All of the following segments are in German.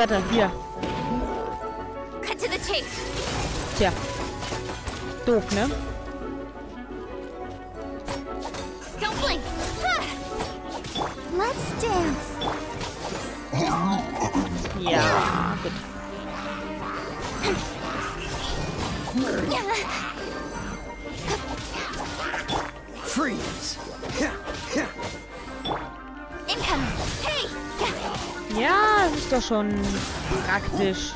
warte, hier. Cut to the chase. Tja. Doof, ne? Don't blink. Let's dance. Ja, gut. Freeze! Incoming. Hey. Ja, das ist doch schon praktisch.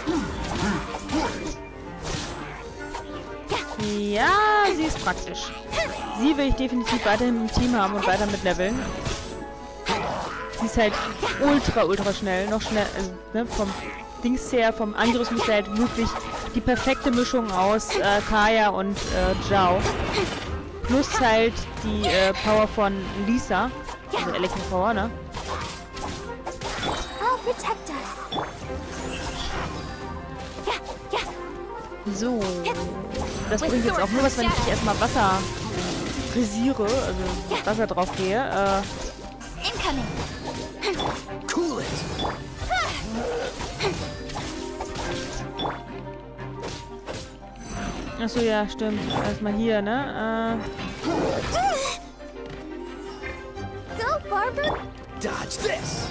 Ja, sie ist praktisch. Sie will ich definitiv weiterhin im Team haben und weiter mitleveln. Sie ist halt ultra schnell. Noch schnell, also, ne, vom Dings her, vom Angriff ist halt wirklich die perfekte Mischung aus Kaya und Zhao. Plus halt die Power von Lisa. Also Elektro-Power, ne? I'll protect us. So. Das bringt jetzt auch nur was, wenn ich erstmal Wasser frisiere, also Wasser drauf gehe. Incoming. Cool it! Achso, ja, stimmt. Erstmal hier, ne? Go, Barbara. Dodge this!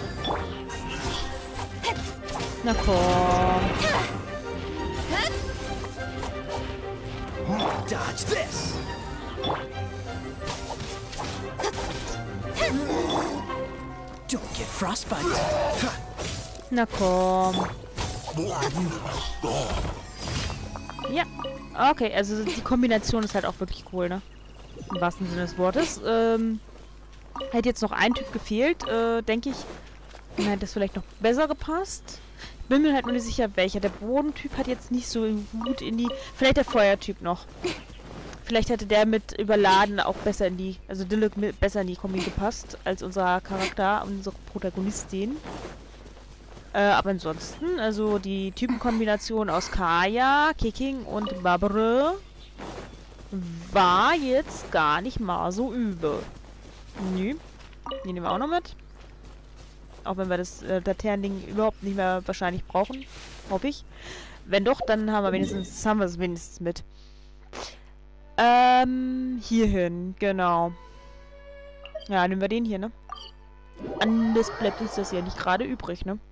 Na komm. Dodge this! Don't get frostbite! Na komm. Ja. Okay, also die Kombination ist halt auch wirklich cool, ne? Im wahrsten Sinne des Wortes. Hätte jetzt noch ein Typ gefehlt, denke ich. Dann hätte das vielleicht noch besser gepasst. Ich bin mir halt nur nicht sicher, welcher. Der Bodentyp hat jetzt nicht so gut in die... Vielleicht der Feuertyp noch. Vielleicht hätte der mit Überladen auch besser in die... Also Diluc besser in die Kombi gepasst, als unser Charakter, unsere Protagonistin. Aber ansonsten, also die Typenkombination aus Kaya, Keqing und Barbara war jetzt gar nicht mal so übel. Nö. Die nehmen wir auch noch mit. Auch wenn wir das Laternending überhaupt nicht mehr wahrscheinlich brauchen. Hoffe ich. Wenn doch, dann haben wir es wenigstens mit. Hierhin, genau. Ja, nehmen wir den hier, ne? Anders bleibt uns das ja nicht gerade übrig, ne?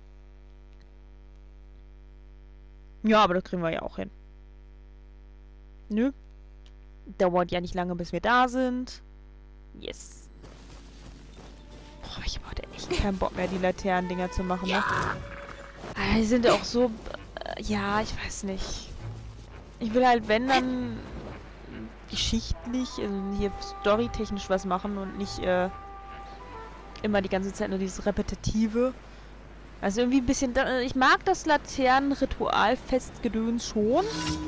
Ja, aber das kriegen wir ja auch hin. Nö. Dauert ja nicht lange, bis wir da sind. Yes. Boah, ich habe heute echt keinen Bock mehr, die Laternendinger zu machen, ne? Aber die sind auch so... ja, ich weiß nicht. Ich will halt, wenn, dann... geschichtlich, also hier storytechnisch was machen und nicht immer die ganze Zeit nur dieses Repetitive. Also irgendwie ein bisschen... ich mag das Laternenritualfestgedöns schon.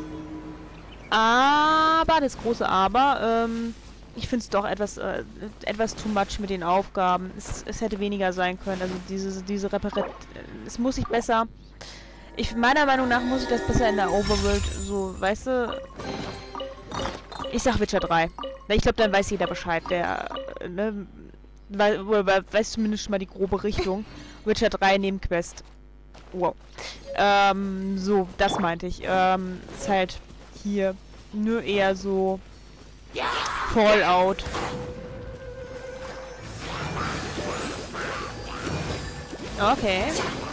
Aber, das große Aber, ich finde es doch etwas too much mit den Aufgaben. Es hätte weniger sein können. Also diese es muss sich besser... meiner Meinung nach muss ich das besser in der Overworld so, weißt du... Ich sag Witcher 3. Ich glaube, dann weiß jeder Bescheid, der, ne, weiß zumindest schon mal die grobe Richtung. Witcher 3 Nebenquest. Wow. So, das meinte ich. Ist halt hier nur eher so Fallout. Okay.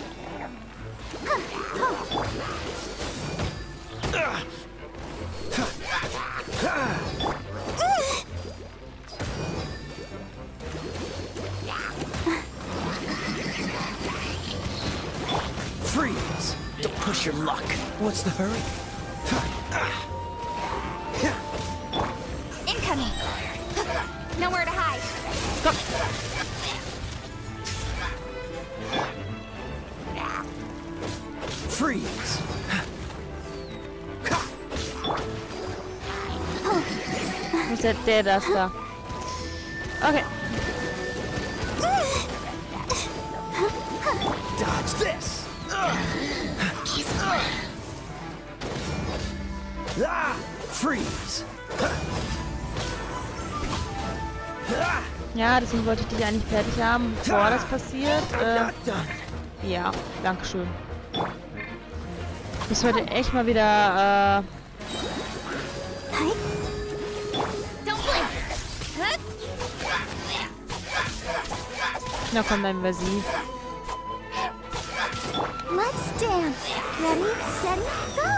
Freeze! Don't push your luck. What's the hurry? Incoming. Nowhere to hide. Komm. Freeze! Wo ist der das da? Okay. Dodge this! Freeze! Ja, deswegen wollte ich dich eigentlich fertig haben, bevor das passiert. Ja, dankeschön. Ich sollte echt mal wieder, Hi. Don't blink. Huh? na komm, dann wir sie. Let's dance. Ready, steady, go.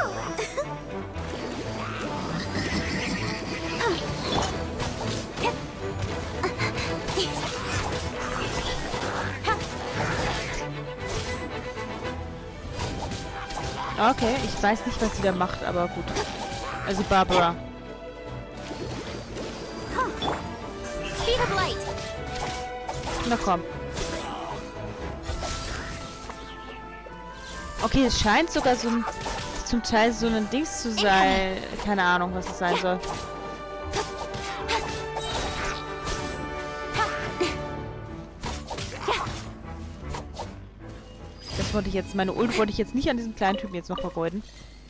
Okay, ich weiß nicht, was sie da macht, aber gut. Also Barbara. Speed of light. Na komm. Okay, es scheint sogar so ein, zum Teil so ein Dings zu sein. Keine Ahnung, was es sein soll. Das wollte ich jetzt, meine Ult wollte ich jetzt nicht an diesem kleinen Typen jetzt noch vergeuden.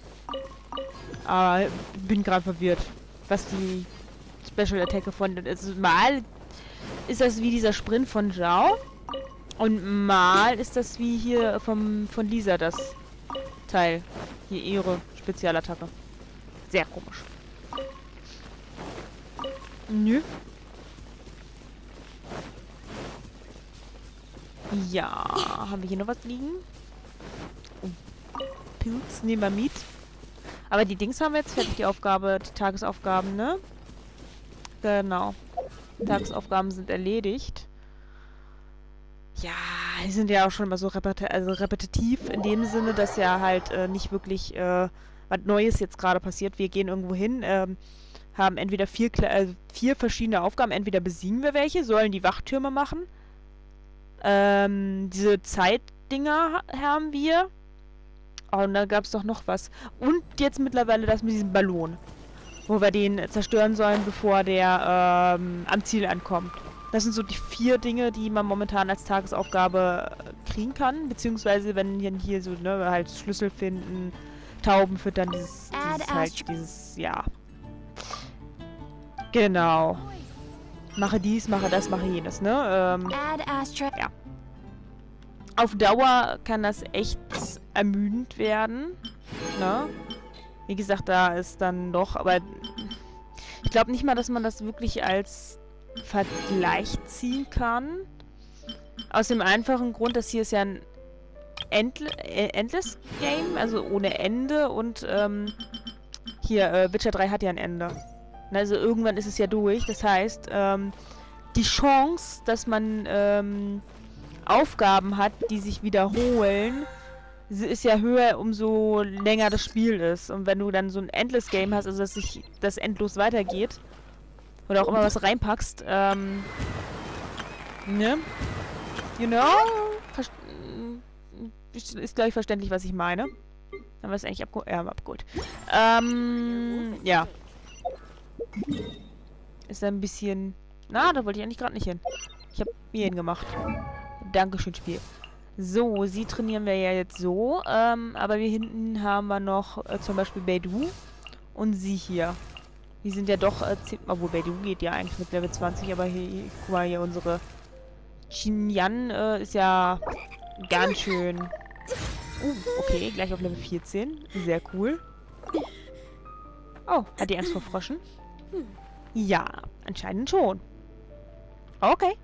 Aber bin gerade verwirrt, was die Special Attack von... Also mal ist das wie dieser Sprint von Zhao. Und mal ist das wie hier von Lisa das Teil. Hier ihre Spezialattacke. Sehr komisch. Nö. Ja, haben wir hier noch was liegen? Oh. Pilz, nehmen wir mit. Aber die Dings haben wir jetzt fertig, die Aufgabe, die Tagesaufgaben, ne? Genau. Tagesaufgaben sind erledigt. Ja, die sind ja auch schon immer so repetitiv in dem Sinne, dass ja halt nicht wirklich was Neues jetzt gerade passiert. Wir gehen irgendwo hin, haben entweder vier verschiedene Aufgaben. Entweder besiegen wir welche, sollen die Wachtürme machen. Diese Zeitdinger haben wir. Oh, und da gab es doch noch was. Und jetzt mittlerweile das mit diesem Ballon. Wo wir den zerstören sollen, bevor der am Ziel ankommt. Das sind so die 4 Dinge, die man momentan als Tagesaufgabe kriegen kann. Beziehungsweise, wenn hier so, ne, halt Schlüssel finden, Tauben füttern, dieses, ja. Genau. Mache dies, mache das, mache jenes, ne? Ja. Auf Dauer kann das echt ermüdend werden, ne? Wie gesagt, da ist dann doch, aber ich glaube nicht mal, dass man das wirklich als Vergleich ziehen kann. Aus dem einfachen Grund, dass hier ist ja ein Endless Game, also ohne Ende und hier, Witcher 3 hat ja ein Ende. Also irgendwann ist es ja durch, das heißt, die Chance, dass man Aufgaben hat, die sich wiederholen, ist ja höher, umso länger das Spiel ist. Und wenn du dann so ein Endless Game hast, also dass sich das endlos weitergeht, oder auch immer was reinpackst, ne? You know? Ist, glaube ich, verständlich, was ich meine. Haben wir es eigentlich abgeholt. Ja. Ist ein bisschen... Na, da wollte ich eigentlich gerade nicht hin. Ich habe hier hingemacht. Dankeschön, Spiel. So, sie trainieren wir ja jetzt so. Aber hier hinten haben wir noch zum Beispiel Beidou und sie hier. Die sind ja doch... obwohl, Beidou geht ja eigentlich mit Level 20, aber hier, guck mal, hier unsere... Xinyan ist ja ganz schön... okay, gleich auf Level 14. Sehr cool. Oh, hat die Angst vor Fröschen? Ja, anscheinend schon. Okay.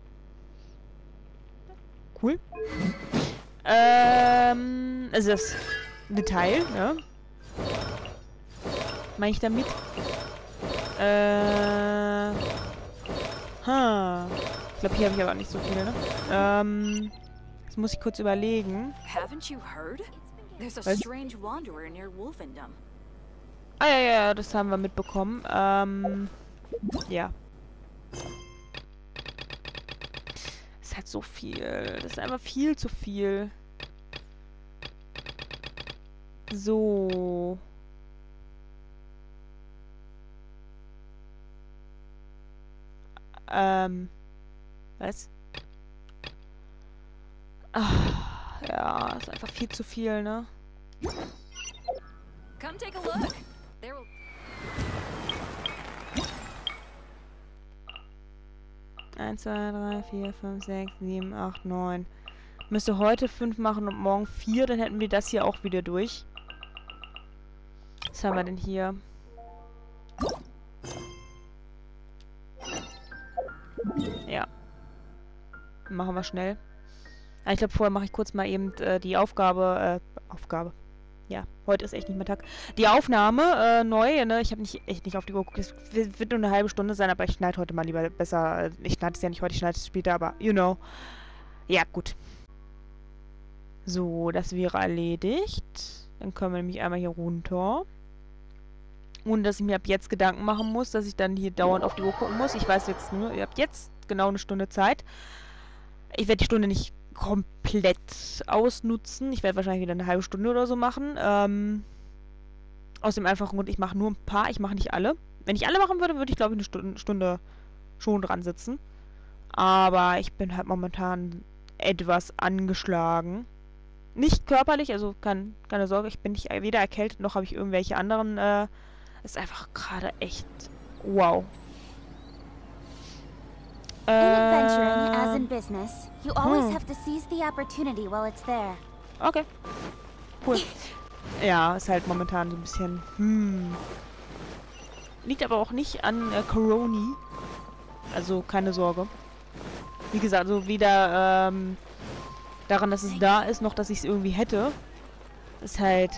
Cool. Also das Detail, ne? Meine ich damit? Ich glaube, hier habe ich aber nicht so viele, ne? Jetzt muss ich kurz überlegen. Haven't you heard? There's a Was? strange wanderer near Wolfendom. Ah, ja, das haben wir mitbekommen. Ja. Ist halt so viel. Das ist einfach viel zu viel. So. Was? Ach, ja, ist einfach viel zu viel, ne? Come take a look. There will 1, 2, 3, 4, 5, 6, 7, 8, 9. Müsste heute 5 machen und morgen 4, dann hätten wir das hier auch wieder durch. Was haben wir denn hier? Ja. Machen wir schnell. Ich glaube, vorher mache ich kurz mal eben die Aufgabe. Ja, heute ist echt nicht mehr Tag. Die Aufnahme neu, ne? Ich habe echt nicht auf die Uhr geguckt. Es wird nur eine halbe Stunde sein, aber ich schneide heute mal lieber besser. Ich schneide es ja nicht heute, ich schneide es später, aber you know. Ja, gut. So, das wäre erledigt. Dann können wir nämlich einmal hier runter. Ohne dass ich mir ab jetzt Gedanken machen muss, dass ich dann hier dauernd auf die Uhr gucken muss. Ich weiß jetzt nur, ihr habt jetzt genau eine Stunde Zeit. Ich werde die Stunde nicht komplett ausnutzen. Ich werde wahrscheinlich wieder eine halbe Stunde oder so machen. Aus dem einfachen Grund, ich mache nur ein paar, ich mache nicht alle. Wenn ich alle machen würde, würde ich glaube ich eine Stunde schon dran sitzen. Aber ich bin halt momentan etwas angeschlagen. Nicht körperlich, also keine Sorge, ich bin nicht weder erkältet, noch habe ich irgendwelche anderen, ist einfach gerade echt wow. In adventuring, as in business, you always have to seize the opportunity while it's there. Okay. Cool. Ja, ist halt momentan so ein bisschen, Liegt aber auch nicht an Corona. Also keine Sorge. Wie gesagt, also weder daran, dass es da ist, noch dass ich es irgendwie hätte. Ist halt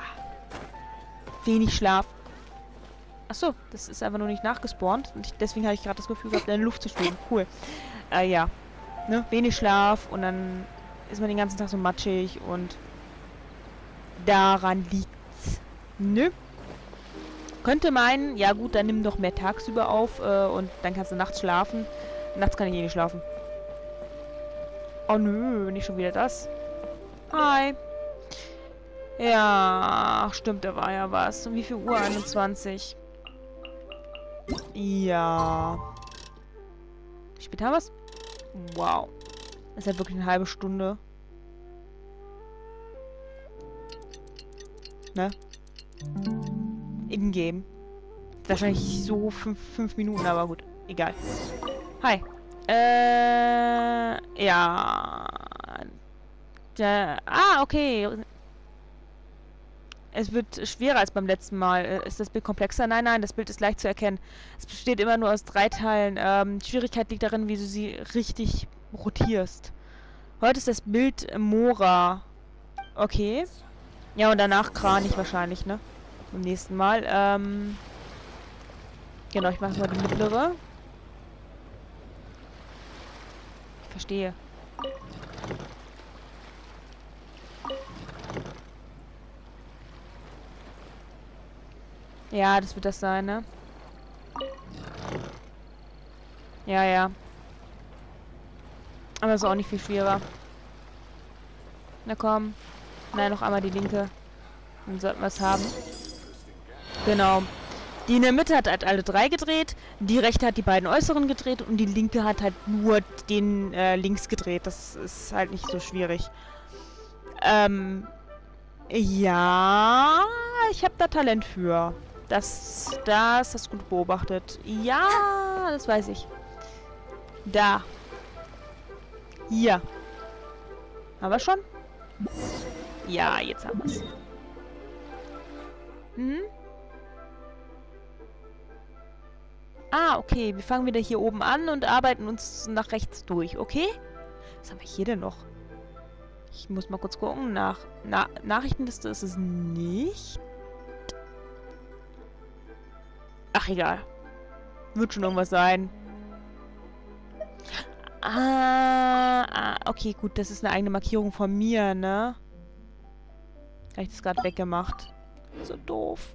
wenig Schlaf. Achso, das ist einfach nur nicht nachgespawnt. Und deswegen habe ich gerade das Gefühl gehabt, in der Luft zu schweben. Cool. Ja. Ne? Wenig Schlaf und dann ist man den ganzen Tag so matschig und daran liegt's. Nö. Könnte meinen, ja gut, dann nimm doch mehr tagsüber auf und dann kannst du nachts schlafen. Nachts kann ich eh nicht schlafen. Oh nö, nicht schon wieder das. Hi. Ja, stimmt, da war ja was. Um wie viel Uhr? 21. Ja. Wie spät haben wir's? Wow. Das ist ja wirklich eine halbe Stunde. Ne? In-game. Wahrscheinlich so 5 Minuten, aber gut. Egal. Hi. Ja. Okay. Es wird schwerer als beim letzten Mal. Ist das Bild komplexer? Nein, das Bild ist leicht zu erkennen. Es besteht immer nur aus 3 Teilen. Die Schwierigkeit liegt darin, wie du sie richtig rotierst. Heute ist das Bild Mora. Okay. Ja, und danach Kranich wahrscheinlich, ne? Beim nächsten Mal. Genau, ich mache mal die mittlere. Ich verstehe. Ja, das wird das sein, ne? Ja. Aber ist auch nicht viel schwerer. Na komm. Nein, noch einmal die linke. Dann sollten wir es haben. Genau. Die in der Mitte hat halt alle 3 gedreht. Die rechte hat die beiden äußeren gedreht. Und die linke hat halt nur den links gedreht. Das ist halt nicht so schwierig. Ja. Ich habe da Talent für. Das hast du gut beobachtet. Ja, das weiß ich. Da. Hier. Haben wir schon? Ja, jetzt haben wir es. Okay. Wir fangen wieder hier oben an und arbeiten uns nach rechts durch, okay? Was haben wir hier denn noch? Ich muss mal kurz gucken. Nachrichtenliste ist es nicht. Ach, egal. Wird schon irgendwas sein. Okay, gut. Das ist eine eigene Markierung von mir, ne? Habe ich das gerade weggemacht. So doof.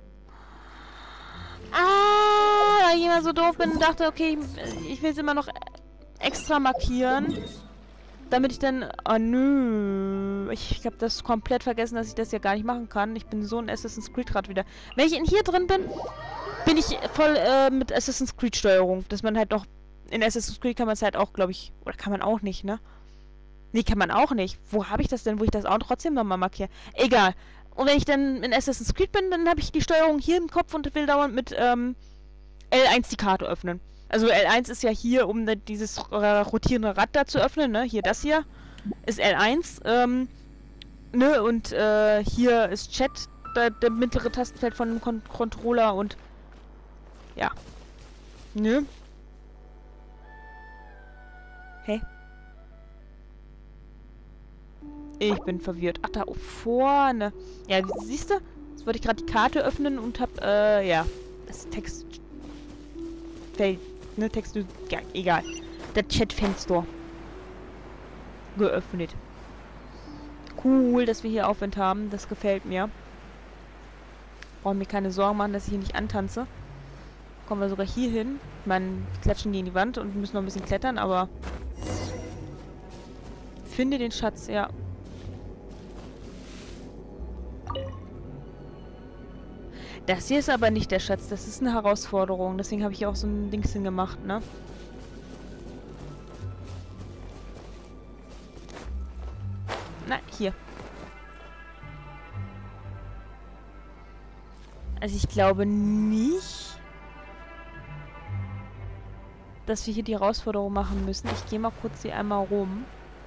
Weil ich immer so doof bin und dachte, okay, ich will es immer noch extra markieren. Damit ich dann... Oh, nö. Ich habe das komplett vergessen, dass ich das ja gar nicht machen kann. Ich bin so ein Assassin's Creed gerade wieder. Wenn ich hier drin bin, bin ich voll mit Assassin's Creed Steuerung. Dass man halt noch... In Assassin's Creed kann man es halt auch, glaube ich... Oder kann man auch nicht, ne? Nee, kann man auch nicht. Wo habe ich das denn, wo ich das auch trotzdem nochmal markiere? Egal. Und wenn ich dann in Assassin's Creed bin, dann habe ich die Steuerung hier im Kopf und will dauernd mit L1 die Karte öffnen. Also L1 ist ja hier, um dieses rotierende Rad da zu öffnen, ne? Hier, das hier. ist L1. Ne, und hier ist Chat, der mittlere Tastenfeld von dem Controller und ja. Ne? Hä? Ich bin verwirrt. Ach, da vorne. Ja, siehst du? Jetzt wollte ich gerade die Karte öffnen und hab, ja. Das Textfeld, ne, Text, ja, egal. Das Chatfenster geöffnet. Cool, dass wir hier Aufwind haben. Das gefällt mir. Brauchen mir keine Sorgen machen, dass ich hier nicht antanze. Kommen wir sogar hier hin. Ich meine, wir klatschen gegen die Wand und müssen noch ein bisschen klettern, aber... Finde den Schatz, ja. Das hier ist aber nicht der Schatz. Das ist eine Herausforderung. Deswegen habe ich auch so ein Dings hingemacht, ne? Na, hier. Also ich glaube nicht, dass wir hier die Herausforderung machen müssen. Ich gehe mal kurz hier einmal rum.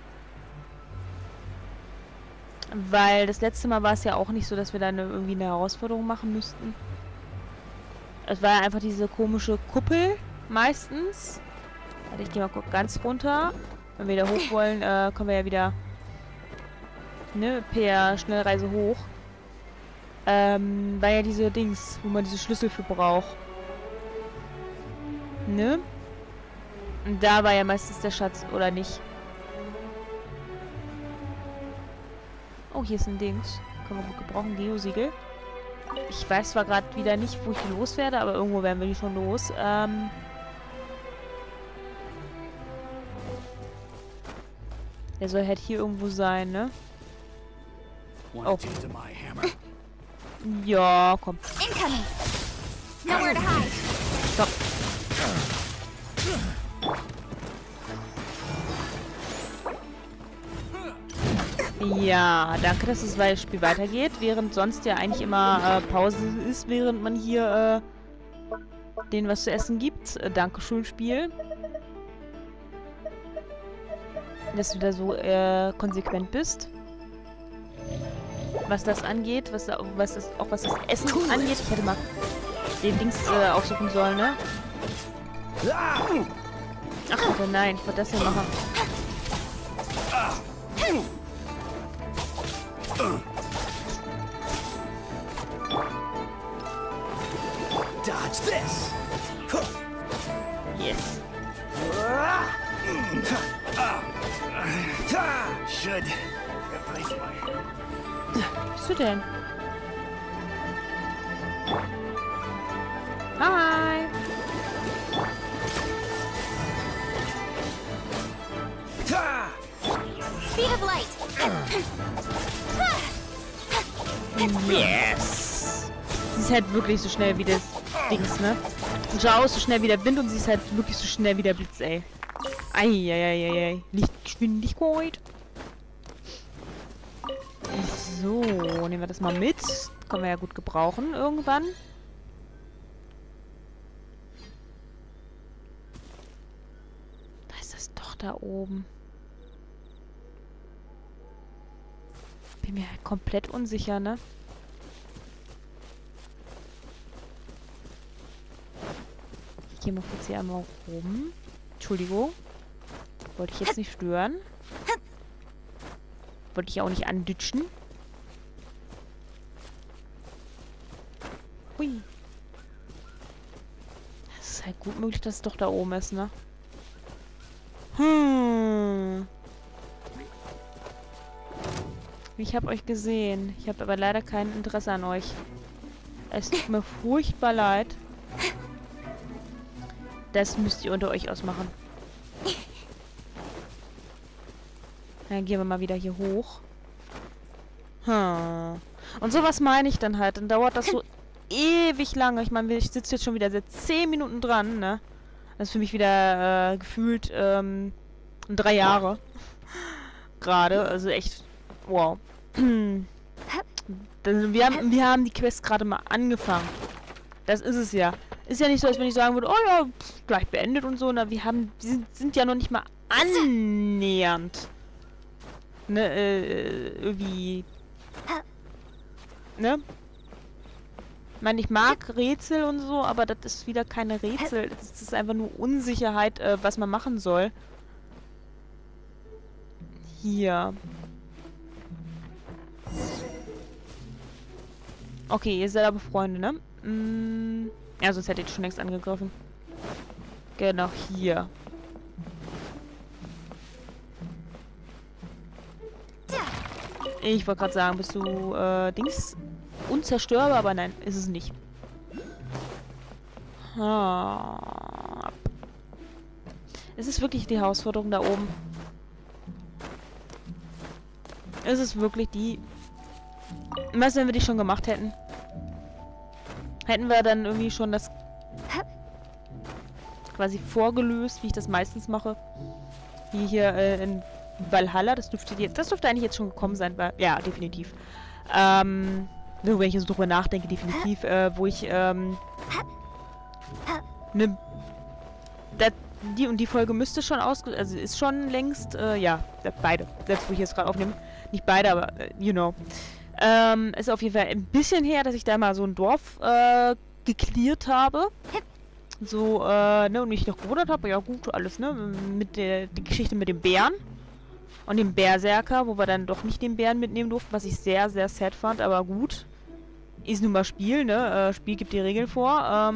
Weil das letzte Mal war es ja auch nicht so, dass wir da irgendwie eine Herausforderung machen müssten. Es war ja einfach diese komische Kuppel meistens. Warte, ich gehe mal ganz runter. Wenn wir da hoch wollen, kommen wir ja wieder, ne, per Schnellreise hoch. War ja diese Dings, wo man diese Schlüssel für braucht. Ne? Und da war ja meistens der Schatz, oder nicht? Oh, hier ist ein Dings. Können wir gut gebrauchen. Geosiegel. Ich weiß zwar gerade wieder nicht, wo ich die loswerde, aber irgendwo werden wir die schon los. Der soll halt hier irgendwo sein, ne? Oh. Ja, komm. Incoming! Nowhere to hide! Stopp. Ja, danke, dass das Spiel weitergeht, während sonst ja eigentlich immer Pause ist, während man hier denen was zu essen gibt. Dankeschön, Spiel. Dass du da so konsequent bist. Was das angeht, was das Essen angeht. Ich hätte mal den Dings aufsuchen sollen, ne? Ach, Alter, nein, ich wollte das hier machen. Dodge this. Yes. Should replace my... Was bist du denn? Hi. Speed of light! Yes. Sie ist halt wirklich so schnell wie das Dings, ne? Und Zhao ist so schnell wie der Wind und sie ist halt wirklich so schnell wie der Blitz, ey. Eieieiei. Lichtgeschwindigkeit. So, nehmen wir das mal mit. Können wir ja gut gebrauchen irgendwann. Da ist das doch da oben. Bin mir halt komplett unsicher, ne? Ich gehe mal kurz hier einmal rum. Entschuldigung. Wollte ich jetzt nicht stören. Wollte ich auch nicht anditschen. Hui. Es ist halt gut möglich, dass es doch da oben ist, ne? Ich habe euch gesehen. Ich habe aber leider kein Interesse an euch. Es tut mir furchtbar leid. Das müsst ihr unter euch ausmachen. Dann gehen wir mal wieder hier hoch. Und sowas meine ich dann halt. Dann dauert das so ewig lange. Ich meine, ich sitze jetzt schon wieder seit 10 Minuten dran, ne? Das ist für mich wieder gefühlt 3 Jahre. Gerade. Also echt. Wow. Wir haben die Quest gerade mal angefangen. Das ist es ja. Ist ja nicht so, als wenn ich sagen würde, oh ja, gleich beendet und so. Na, die sind ja noch nicht mal annähernd ne, irgendwie, ne? Ich meine, ich mag Rätsel und so, aber das ist wieder keine Rätsel. Das ist einfach nur Unsicherheit, was man machen soll. Hier. Okay, ihr seid aber Freunde, ne? Ja, sonst hättet ihr schon längst angegriffen. Genau, hier. Ich wollte gerade sagen, bist du, Dings unzerstörbar, aber nein, ist es nicht. Es ist wirklich die Herausforderung da oben. Es ist wirklich die... Was, wenn wir die schon gemacht hätten? Hätten wir dann irgendwie schon das quasi vorgelöst, wie ich das meistens mache. Wie hier in Valhalla. Das dürfte eigentlich jetzt schon gekommen sein. Weil, ja, definitiv. Wenn ich jetzt drüber nachdenke, definitiv, wo ich die und die Folge müsste schon also ist schon längst, ja, beide. Selbst wo ich jetzt gerade aufnehme. Nicht beide, aber you know. Ist auf jeden Fall ein bisschen her, dass ich da mal so ein Dorf geklärt habe. So, ne, und mich noch gewundert habe, ja gut, alles, ne, mit die Geschichte mit dem Bären und dem Berserker, wo wir dann doch nicht den Bären mitnehmen durften, was ich sehr, sehr sad fand, aber gut. Ist nun mal Spiel, ne, Spiel gibt die Regeln vor,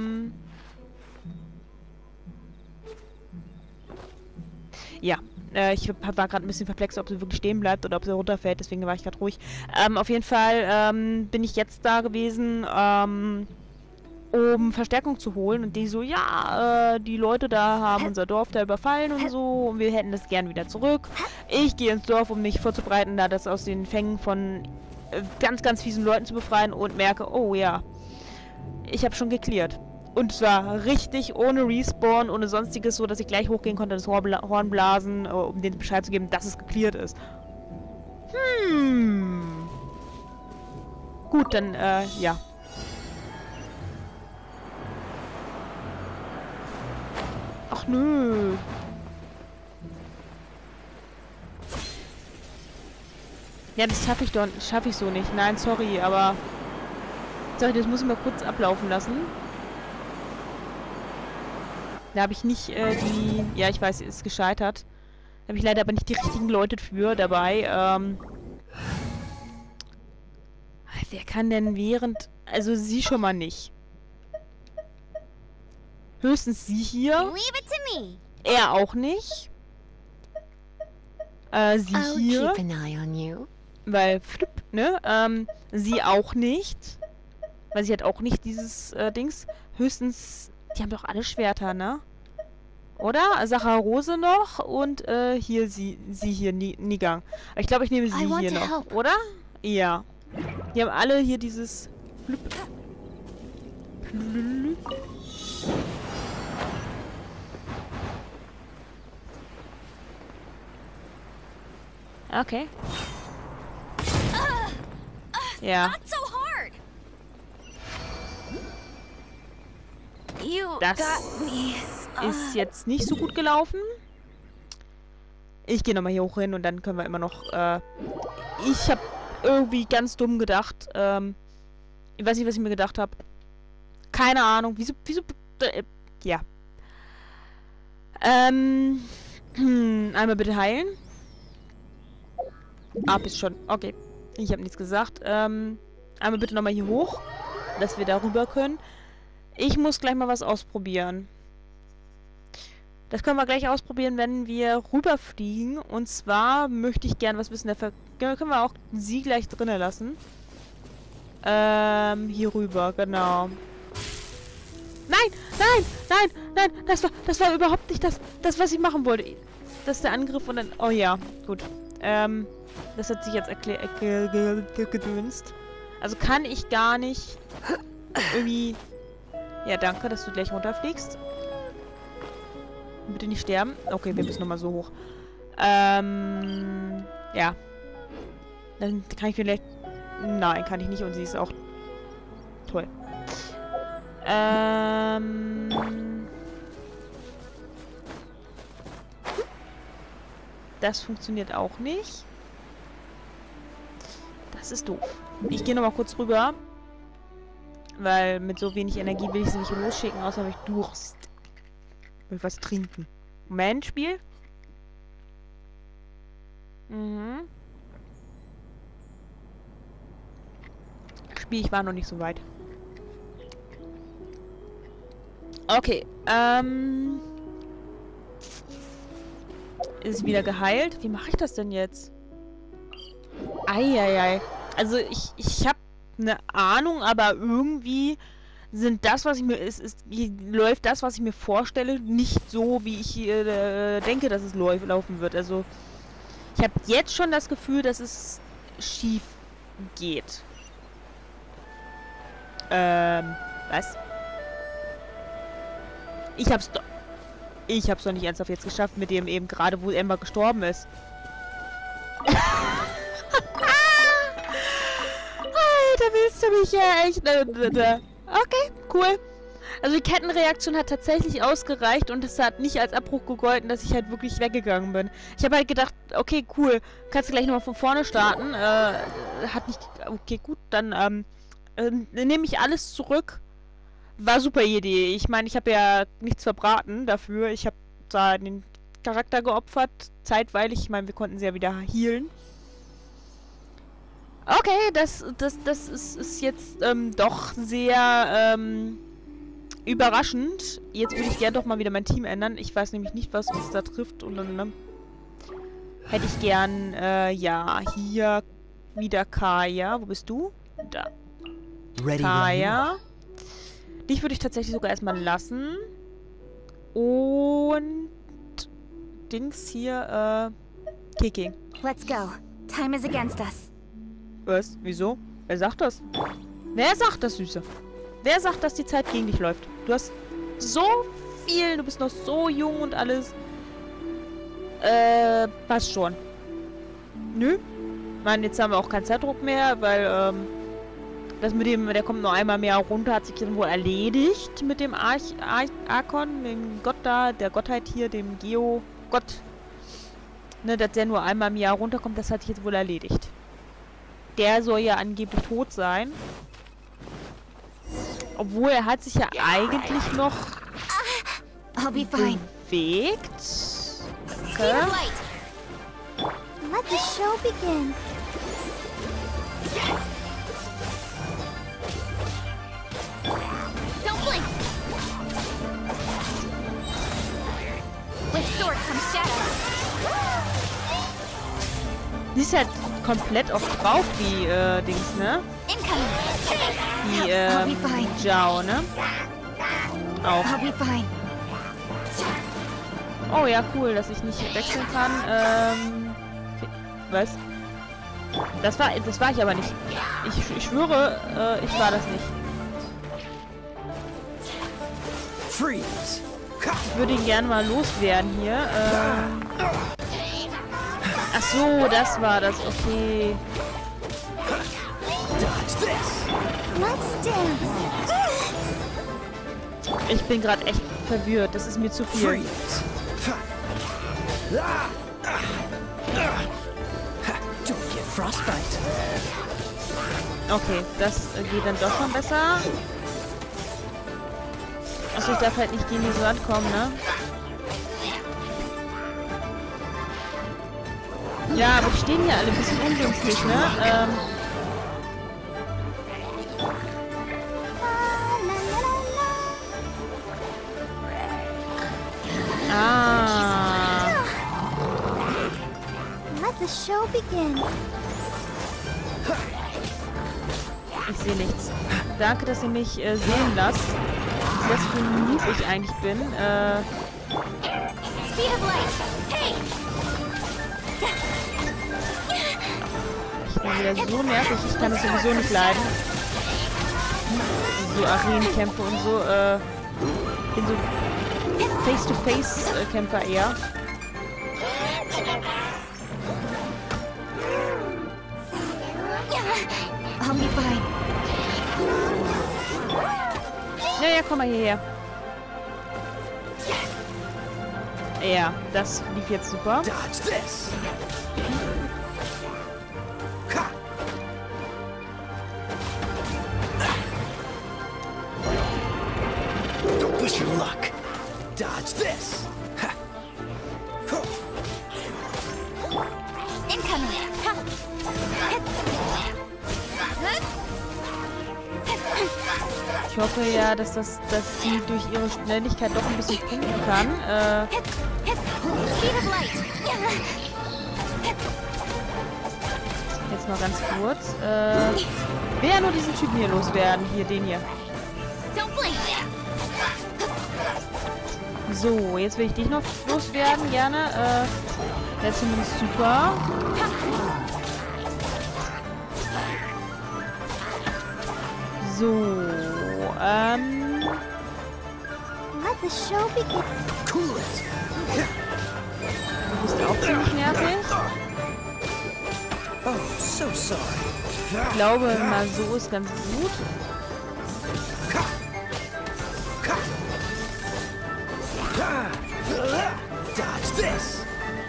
ja. Ich war gerade ein bisschen perplex, ob sie wirklich stehen bleibt oder ob sie runterfällt, deswegen war ich gerade ruhig. Auf jeden Fall bin ich jetzt da gewesen, um Verstärkung zu holen. Und die so, ja, die Leute da haben unser Dorf da überfallen und so. Und wir hätten das gern wieder zurück. Ich gehe ins Dorf, um mich vorzubereiten, da das aus den Fängen von ganz, ganz fiesen Leuten zu befreien. Und merke, oh ja, ich habe schon geklärt. Und zwar richtig ohne Respawn, ohne sonstiges, so dass ich gleich hochgehen konnte, das Horn blasen, um denen Bescheid zu geben, dass es geklärt ist. Gut, dann, ja. Ach nö. Ja, das schaffe ich so nicht. Nein, sorry, aber... Sorry, das muss ich mal kurz ablaufen lassen. Da habe ich nicht die... Ja, ich weiß, ist gescheitert. Da habe ich leider aber nicht die richtigen Leute für dabei. Wer kann denn während... Also sie schon mal nicht. Höchstens sie hier. Leave it to me. Er auch nicht. Sie hier. Keep an eye on you. Weil, flipp, ne? Sie auch nicht. Weil sie hat auch nicht dieses Dings. Höchstens... Die haben doch alle Schwerter, ne? Oder? Sacharose noch und hier sie hier, Nigang. Ich glaube, ich nehme sie hier noch, oder? Ja. Die haben alle hier dieses... Okay. Ja. Not so hard. You Das got me. ist jetzt nicht so gut gelaufen. Ich gehe nochmal hier hoch hin und dann können wir immer noch... ich habe irgendwie ganz dumm gedacht. Ich weiß nicht, was ich mir gedacht habe. Keine Ahnung. Wieso... ja. Einmal bitte heilen. Ah, bist schon. Okay. Ich habe nichts gesagt. Einmal bitte nochmal hier hoch. Dass wir da rüber können. Ich muss gleich mal was ausprobieren. Das können wir gleich ausprobieren, wenn wir rüberfliegen. Und zwar möchte ich gern was wissen. Können wir auch sie gleich drinnen lassen. Hier rüber, genau. Nein, nein, nein, nein. Das war überhaupt nicht das, was ich machen wollte. Das ist der Angriff und dann... Oh ja, gut. Das hat sich jetzt gedünst. Also kann ich gar nicht irgendwie... Ja, danke, dass du gleich runterfliegst. Bitte nicht sterben. Okay, wir müssen nochmal so hoch. Ja. Dann kann ich vielleicht... Nein, kann ich nicht und sie ist auch... Toll. Das funktioniert auch nicht. Das ist doof. Ich gehe nochmal kurz rüber. Weil mit so wenig Energie will ich sie nicht losschicken, außer habe ich Durst. Will was trinken. Moment, Spiel. Spiel, ich war noch nicht so weit. Okay, ist wieder geheilt. Wie mache ich das denn jetzt? Eieiei. Also ich habe eine Ahnung, aber irgendwie sind das, was ich mir läuft das, was ich mir vorstelle, nicht so, wie ich denke, dass es laufen wird. Also ich habe jetzt schon das Gefühl, dass es schief geht. Was? Ich hab's doch nicht ernsthaft jetzt geschafft mit dem eben gerade, wo Ember gestorben ist. Alter, willst du mich ja echt... Okay, cool. Also die Kettenreaktion hat tatsächlich ausgereicht und es hat nicht als Abbruch gegolten, dass ich halt wirklich weggegangen bin. Ich habe halt gedacht, okay, cool, kannst du gleich nochmal von vorne starten. Hat nicht... Okay, gut, dann nehme ich alles zurück. War super Idee. Ich meine, ich habe ja nichts verbraten dafür. Ich habe da den Charakter geopfert, zeitweilig. Ich meine, wir konnten sie ja wieder healen. Okay, das ist jetzt doch sehr überraschend. Jetzt würde ich gerne doch mal wieder mein Team ändern. Ich weiß nämlich nicht, was uns da trifft. Und dann hätte ich gern, ja, hier wieder Kaya. Wo bist du? Da. Kaya. Dich würde ich tatsächlich sogar erstmal lassen. Und Dings hier, Kiki. Let's go. Time is against us. Was? Wieso? Wer sagt das? Wer sagt das, Süße? Wer sagt, dass die Zeit gegen dich läuft? Du hast so viel, du bist noch so jung und alles. Passt schon. Nö. Ich meine, jetzt haben wir auch keinen Zeitdruck mehr, weil, das mit dem, der kommt nur einmal mehr runter, hat sich dann wohl erledigt mit dem Archon, dem Gott da, der Gottheit hier, dem Geo-Gott. Ne, dass der nur einmal im Jahr runterkommt, das hat sich jetzt wohl erledigt. Der soll ja angeblich tot sein. Obwohl, er hat sich ja eigentlich noch I'll be fine. bewegt. Speed Okay. of light. Let the show begin. Don't blink. With sword comes shadow. Die ist halt komplett oft drauf, die, Dings, ne? Incoming. Die, I'll be fine. Zhao, ne? Auch. I'll be fine. Oh ja, cool, dass ich nicht wechseln kann. Was? Das war ich aber nicht. Ich schwöre, ich war das nicht. Freeze! Ich würde ihn gerne mal loswerden hier. Ach so, das war das. Okay. Dodge this! Let's dance. Ich bin gerade echt verwirrt. Das ist mir zu viel. Freeze! Don't get frostbite. Okay, das geht dann doch schon besser. Achso, ich darf halt nicht gegen die Wand kommen, ne? Ja, aber die stehen hier alle ein bisschen ungünstig, ne? Let the show begin. Ich sehe nichts. Danke, dass ihr mich sehen lasst. Was für ein Noob ich eigentlich bin. Speed of light. Hey. Ich bin wieder so nervig. Ich kann es sowieso nicht leiden. So Arenenkämpfe und so. Bin so Face-to-Face-Kämpfer eher. I'll be fine. Ja, komm mal hierher. Ja, das lief jetzt super. Dodge this! Ha! push your luck. Dodge this. Ha. Incoming. Ich hoffe ja, dass sie durch ihre Schnelligkeit doch ein bisschen punkten kann. Speed of light. Jetzt mal ganz kurz. Wer nur diesen Typen hier loswerden. Hier, den hier. Don't blink. So, jetzt will ich dich noch loswerden, gerne. Wäre zumindest super. So, Let the show begin. Cool it. du bist auch ziemlich nervig. Oh, so sorry. Ich glaube, mal so ist ganz gut. Dodge this.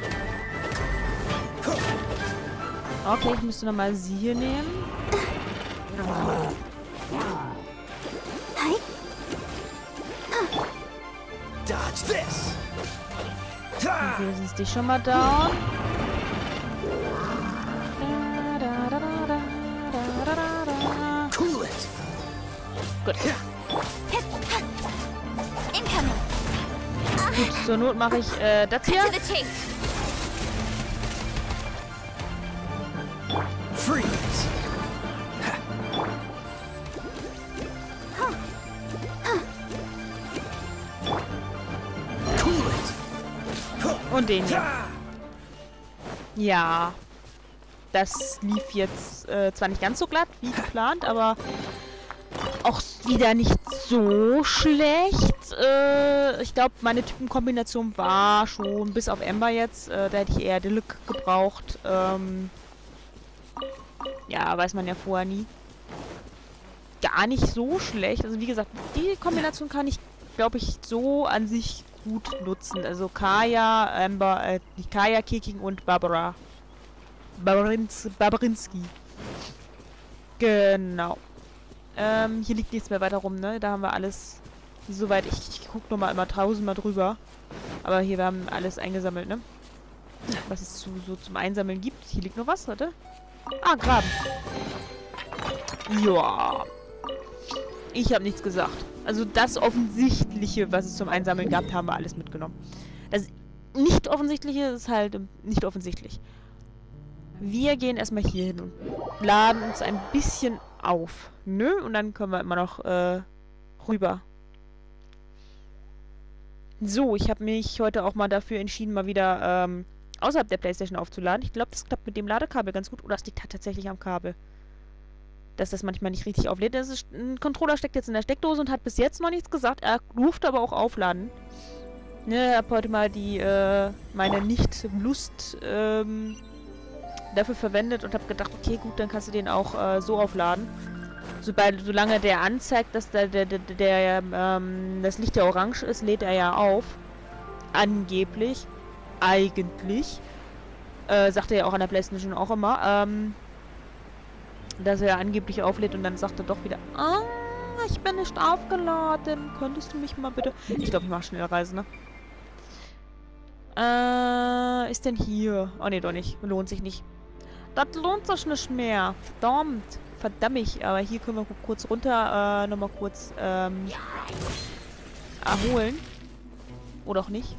Okay, ich müsste nochmal sie hier nehmen. Hi. Dodge this. Okay, ist dich schon mal down. Cool it. Gut. Incoming. Gut, zur Not mache ich das hier. To the chase. Freeze. Cool it. Und den hier. Ja. Das lief jetzt zwar nicht ganz so glatt wie geplant, aber auch wieder nicht so schlecht. Ich glaube, meine Typenkombination war schon bis auf Ember jetzt. Da hätte ich eher Diluc gebraucht. Ja, weiß man ja vorher nie. Gar nicht so schlecht. Also wie gesagt, die Kombination kann ich, glaube ich, so an sich gut nutzen. Also Kaya, Ember, Kaya, Keking und Barbara. Barbarinski. Genau. Hier liegt nichts mehr weiter rum, ne? Da haben wir alles soweit. Ich gucke nochmal immer 1000-mal drüber. Aber hier, wir haben alles eingesammelt, ne? Was es so zum Einsammeln gibt. Hier liegt noch was, warte. Ah, Graben. Ja. Ich habe nichts gesagt. Also das Offensichtliche, was es zum Einsammeln gab, haben wir alles mitgenommen. Das Nicht-Offensichtliche ist halt nicht offensichtlich. Wir gehen erstmal hier hin und laden uns ein bisschen auf. Nö, und dann können wir immer noch rüber. So, ich habe mich heute auch mal dafür entschieden, mal wieder außerhalb der PlayStation aufzuladen. Ich glaube, das klappt mit dem Ladekabel ganz gut. Oder es liegt halt tatsächlich am Kabel. Dass das manchmal nicht richtig auflädt. Ein Controller steckt jetzt in der Steckdose und hat bis jetzt noch nichts gesagt. Er durfte aber auch aufladen. Ne, ich habe heute mal meine Nicht-Lust dafür verwendet und habe gedacht, okay, gut, dann kannst du den auch so aufladen. Solange der anzeigt, dass das Licht ja orange ist, lädt er ja auf. Angeblich. Eigentlich. Sagt er ja auch an der PlayStation auch immer. Dass er angeblich auflädt und dann sagt er doch wieder, ich bin nicht aufgeladen. Könntest du mich mal bitte... Ich glaube, ich mache Schnellreise, ne? Ist denn hier? Oh ne, doch nicht. Lohnt sich nicht. Das lohnt sich nicht mehr. Verdammt. Verdammt. Aber hier können wir kurz runter, nochmal kurz, erholen. Oder auch nicht.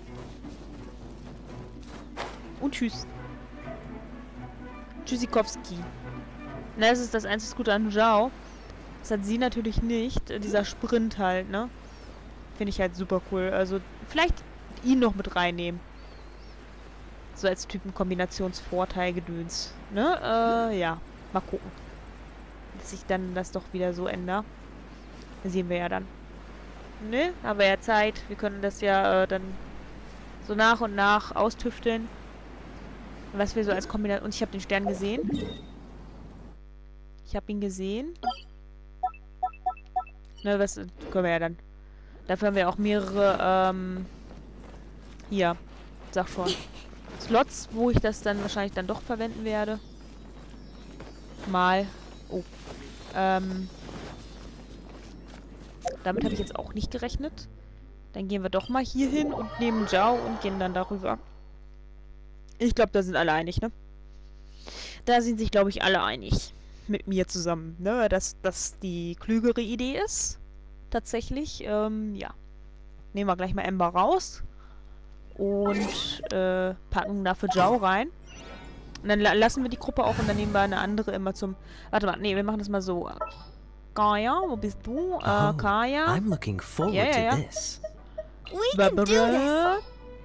Und tschüss. Tschüssikowski. Na, das ist das einzige Gute an Zhao. Das hat sie natürlich nicht. Dieser Sprint halt, ne? Finde ich halt super cool. Also, vielleicht ihn noch mit reinnehmen. So als Typenkombinationsvorteil Gedöns. Ne? Ja. Mal gucken. Dass sich dann das doch wieder so ändert. Das sehen wir ja dann. Ne? Haben wir ja Zeit. Wir können das ja dann so nach und nach austüfteln. Was wir so als Kombination... Und ich habe den Stern gesehen. Ich habe ihn gesehen. Ne, was können wir ja dann. Dafür haben wir auch mehrere, hier, sag schon. Slots, wo ich das dann wahrscheinlich dann doch verwenden werde. Mal. Oh. damit habe ich jetzt auch nicht gerechnet. Dann gehen wir doch mal hier hin und nehmen Zhao und gehen dann darüber. Ich glaube, da sind alle einig, ne? Da sind sich, glaube ich, alle einig. Mit mir zusammen, ne? Dass das die klügere Idee ist. Tatsächlich, ja. Nehmen wir gleich mal Ember raus. Und, packen dafür Zhao rein. Und dann lassen wir die Gruppe auch und dann nehmen wir eine andere immer zum... Warte mal, nee, wir machen das mal so. Kaya, wo bist du? Kaya. I'm looking forward to this. We can do this.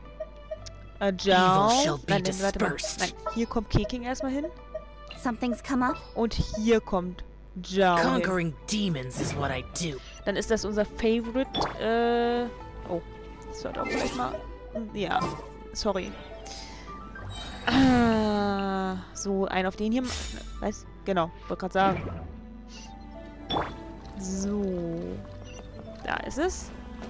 Zhao. Evil shall be Nein, warte mal. dispersed. Nein, hier kommt Keking erstmal hin. Something's come up? Und hier kommt Zhao hin. Conquering demons is what I do. Dann ist das unser Favorite, oh. Das sollte auch vielleicht mal... Ja, sorry. So, einen auf den hier... Weiß? Genau, wollte gerade sagen. So. Da ist es.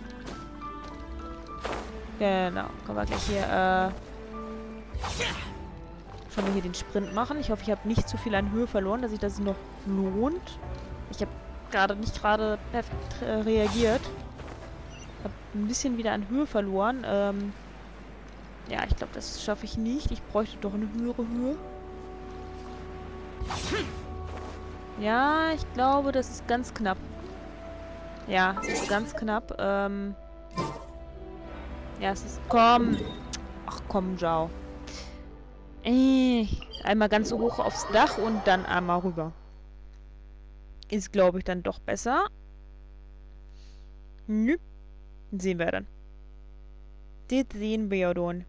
Genau. Können wir gleich hier, schon mal hier den Sprint machen. Ich hoffe, ich habe nicht zu viel an Höhe verloren, dass sich das noch lohnt. Ich habe nicht gerade perfekt reagiert. Habe ein bisschen wieder an Höhe verloren. Ja, ich glaube, das schaffe ich nicht. Ich bräuchte doch eine höhere Höhe. Ja, ich glaube, das ist ganz knapp. Ja, es ist ganz knapp. Ja, es ist... Komm! Ach komm, Zhao. Einmal ganz so hoch aufs Dach und dann einmal rüber. Ist, glaube ich, dann doch besser. Nö. Sehen wir dann. Das sehen wir dann.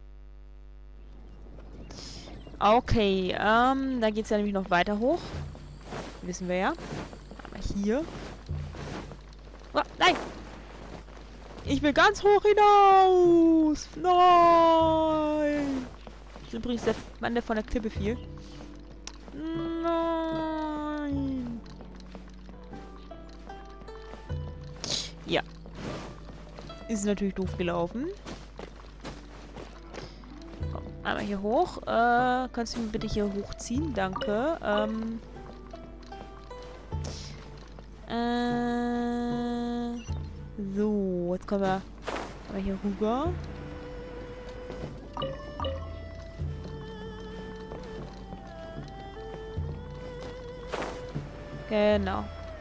Okay, da geht es ja nämlich noch weiter hoch. Wissen wir ja. Aber hier. Oh, nein! Ich will ganz hoch hinaus! Nein! Das ist übrigens der Mann, der von der Klippe fiel. Nein! Ja. Ist natürlich doof gelaufen. Komm, einmal hier hoch. Kannst du mich bitte hier hochziehen? Danke. So, jetzt kommen wir hier rüber. Genau.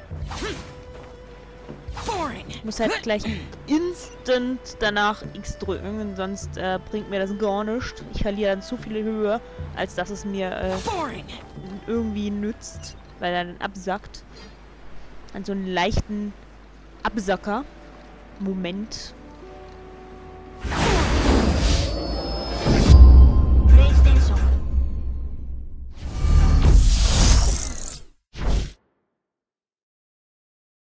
Ich muss halt gleich instant danach X drücken, sonst bringt mir das gar nichts. Ich verliere dann zu viel Höhe, als dass es mir irgendwie nützt, weil er dann absackt. An so einen leichten Absacker. Moment.